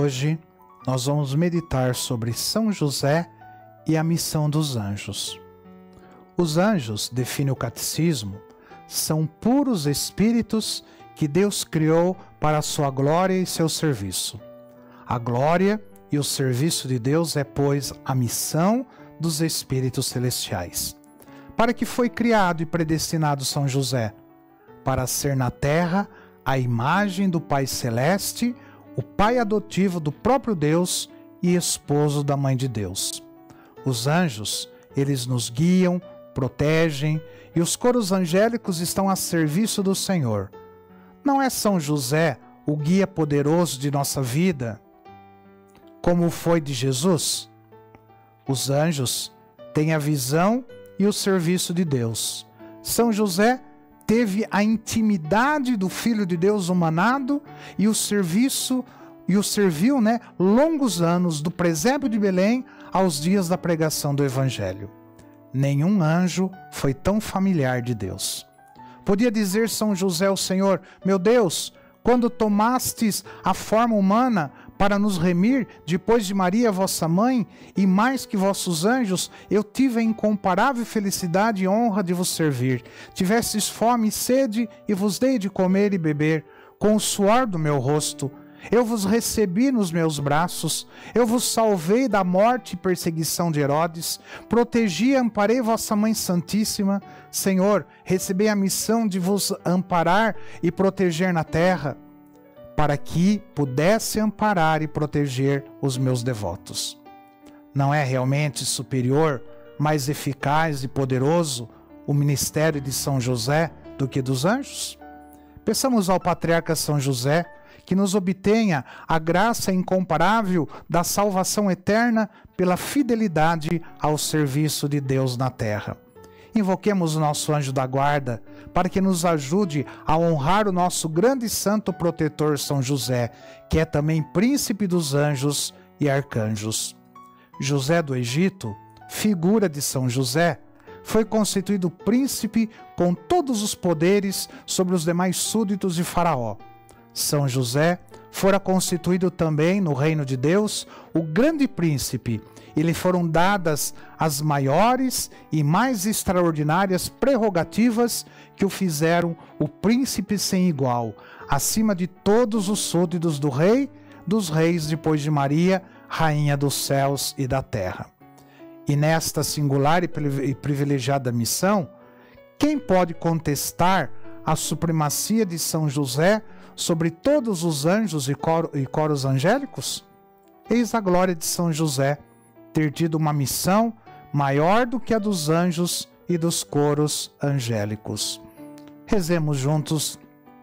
hoje nós vamos meditar sobre São José e a missão dos anjos. Os anjos, define o catecismo, são puros espíritos que Deus criou para a sua glória e seu serviço. A glória e o serviço de Deus é, pois, a missão dos espíritos celestiais. Para que foi criado e predestinado São José? Para ser na terra a imagem do Pai Celeste, o pai adotivo do próprio Deus e esposo da Mãe de Deus. Os anjos, eles nos guiam, protegem, e os coros angélicos estão a serviço do Senhor. Não é São José o guia poderoso de nossa vida, como foi de Jesus? Os anjos têm a visão e o serviço de Deus. São José teve a intimidade do Filho de Deus humanado e o serviu, longos anos, do presépio de Belém aos dias da pregação do Evangelho. Nenhum anjo foi tão familiar de Deus. Podia dizer São José ao Senhor: meu Deus, quando tomastes a forma humana para nos remir, depois de Maria, vossa mãe, e mais que vossos anjos, eu tive a incomparável felicidade e honra de vos servir. Tivestes fome e sede, e vos dei de comer e beber, com o suor do meu rosto. Eu vos recebi nos meus braços, eu vos salvei da morte e perseguição de Herodes, protegi e amparei vossa Mãe Santíssima. Senhor, recebi a missão de vos amparar e proteger na terra, para que pudesse amparar e proteger os meus devotos. Não é realmente superior, mais eficaz e poderoso o ministério de São José do que dos anjos? Peçamos ao patriarca São José que nos obtenha a graça incomparável da salvação eterna pela fidelidade ao serviço de Deus na terra. Invoquemos o nosso anjo da guarda para que nos ajude a honrar o nosso grande santo protetor São José, que é também príncipe dos anjos e arcanjos. José do Egito, figura de São José, foi constituído príncipe com todos os poderes sobre os demais súditos de Faraó. São José fora constituído também no reino de Deus o grande príncipe, e lhe foram dadas as maiores e mais extraordinárias prerrogativas que o fizeram o príncipe sem igual, acima de todos os súditos do rei, dos reis depois de Maria, rainha dos céus e da terra. E nesta singular e privilegiada missão, quem pode contestar a supremacia de São José sobre todos os anjos e coros angélicos? Eis a glória de São José, ter tido uma missão maior do que a dos anjos e dos coros angélicos. Rezemos juntos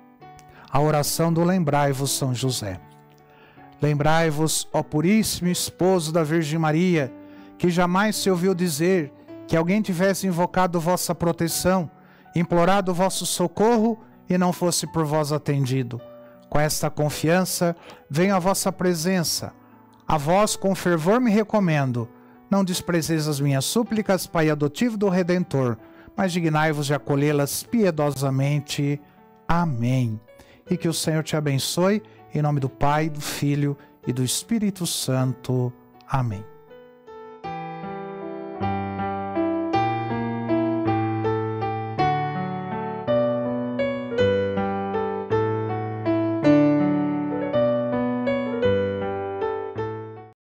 a oração do Lembrai-vos, São José. Lembrai-vos, ó puríssimo esposo da Virgem Maria, que jamais se ouviu dizer que alguém tivesse invocado vossa proteção, implorado vosso socorro e não fosse por vós atendido. Com esta confiança, venho à vossa presença. A vós com fervor me recomendo. Não desprezeis as minhas súplicas, Pai adotivo do Redentor, mas dignai-vos de acolhê-las piedosamente. Amém. E que o Senhor te abençoe, em nome do Pai, do Filho e do Espírito Santo. Amém.